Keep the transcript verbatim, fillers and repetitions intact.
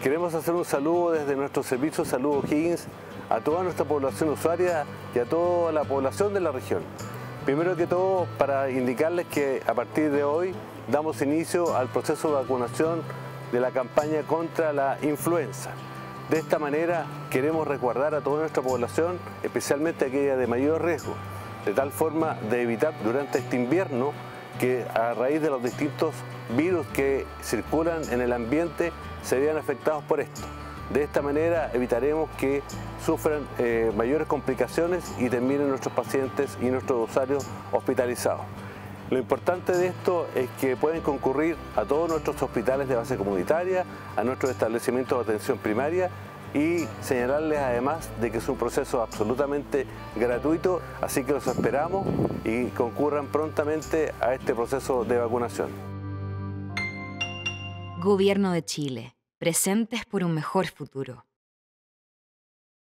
Queremos hacer un saludo desde nuestro servicio Salud O'Higgins a toda nuestra población usuaria y a toda la población de la región. Primero que todo, para indicarles que a partir de hoy damos inicio al proceso de vacunación de la campaña contra la influenza. De esta manera queremos resguardar a toda nuestra población, especialmente aquella de mayor riesgo, de tal forma de evitar durante este invierno que a raíz de los distintos virus que circulan en el ambiente se vean afectados por esto. De esta manera evitaremos que sufran eh, mayores complicaciones y terminen nuestros pacientes y nuestros usuarios hospitalizados. Lo importante de esto es que pueden concurrir a todos nuestros hospitales de base comunitaria, a nuestros establecimientos de atención primaria y señalarles además de que es un proceso absolutamente gratuito, así que los esperamos y concurran prontamente a este proceso de vacunación. Gobierno de Chile, presentes por un mejor futuro.